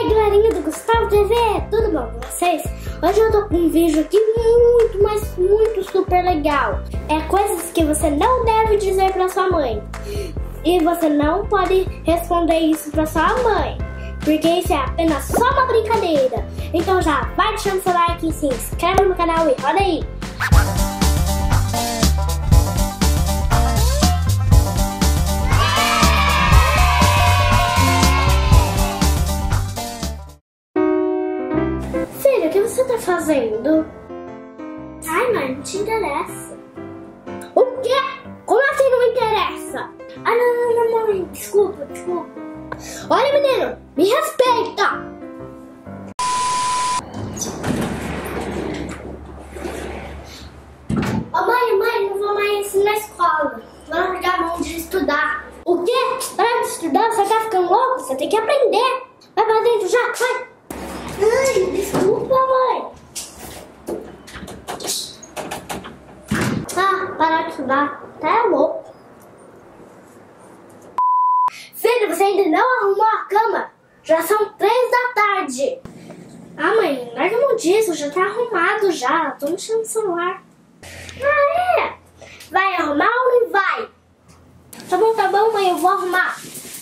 aí, galerinha do Gustavo TV, tudo bom com vocês? Hoje eu tô com um vídeo aqui muito, mas muito super legal. É coisas que você não deve dizer pra sua mãe. E você não pode responder isso pra sua mãe, porque isso é apenas só uma brincadeira. Então já vai deixando seu like, se inscreve no canal e roda aí! Filho, o que você tá fazendo? Ai, mãe, não te interessa. O quê? Como assim não me interessa? Ah, não, mãe. Desculpa. Olha, menino, me respeita. Ô, mãe, não vou mais na escola. Vou largar a mão de estudar. O quê? Parar de estudar? Você tá ficando louco? Você tem que aprender. Vai pra dentro já, vai. Ai, desculpa, mãe. Ah, parar de estudar. Tá louco. Filho, você ainda não arrumou a cama? Já são 3 da tarde. Ah, mãe, larga a mão disso. Já tá arrumado já. Tô mexendo no celular. Ah, é? Vai arrumar ou não vai? Tá bom, mãe. Eu vou arrumar.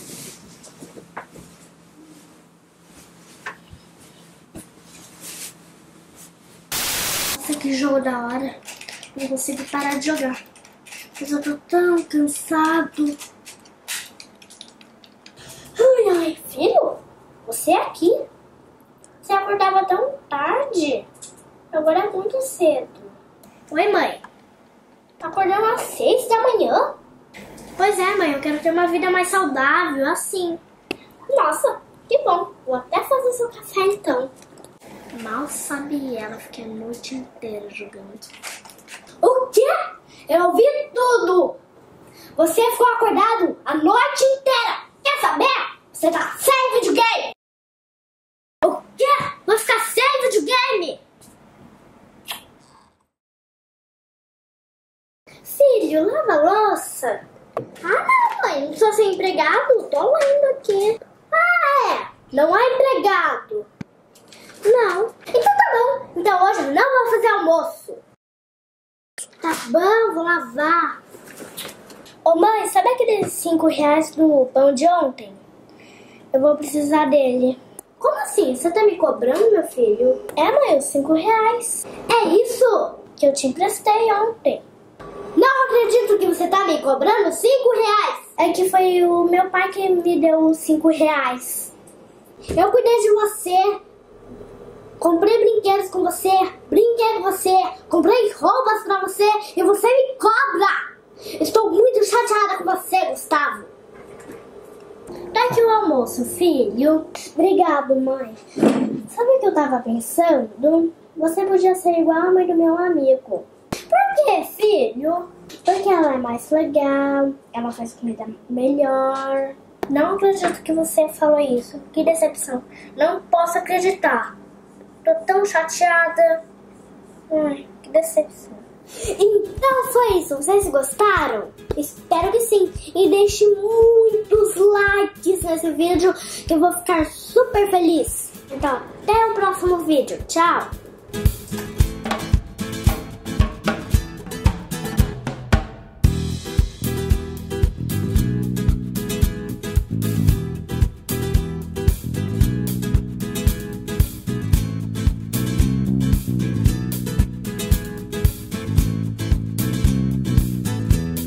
Nossa, que jogo da hora. Não consigo parar de jogar. Mas eu tô tão cansado. Ai, filho, você é aqui? Você acordava tão tarde? Agora é muito cedo. Oi, mãe. Tá acordando às 6 da manhã? Pois é, mãe, eu quero ter uma vida mais saudável, assim. Nossa, que bom. Vou até fazer seu café, então. Mal sabe ela, fiquei a noite inteira jogando. O quê? Eu ouvi tudo! Você ficou acordado a noite inteira! Quer saber? Você tá sem videogame! O quê? Vou ficar sem videogame? Filho, lava a louça. Ah, não, mãe, não sou sem empregado. Tô lendo aqui. Ah, é? Não há empregado. Não. Então tá bom. Então hoje eu não vou fazer almoço. Tá bom, vou lavar. Ô mãe, sabe aqueles 5 reais do pão de ontem? Eu vou precisar dele. Como assim? Você tá me cobrando, meu filho? É, mãe, os 5 reais. É isso que eu te emprestei ontem. Não acredito que você tá me cobrando 5 reais. É que foi o meu pai que me deu os 5 reais. Eu cuidei de você. Comprei brinquedos com você, brinquei com você, comprei roupas pra você e você me cobra! Estou muito chateada com você, Gustavo. Tá aqui o almoço, filho. Obrigado, mãe. Sabe o que eu tava pensando? Você podia ser igual a mãe do meu amigo. Por quê, filho? Porque ela é mais legal, ela faz comida melhor. Não acredito que você falou isso. Que decepção. Não posso acreditar. Tô tão chateada. Ai, que decepção. Então foi isso. Vocês gostaram? Espero que sim. E deixe muitos likes nesse vídeo, que eu vou ficar super feliz. Então, até o próximo vídeo. Tchau!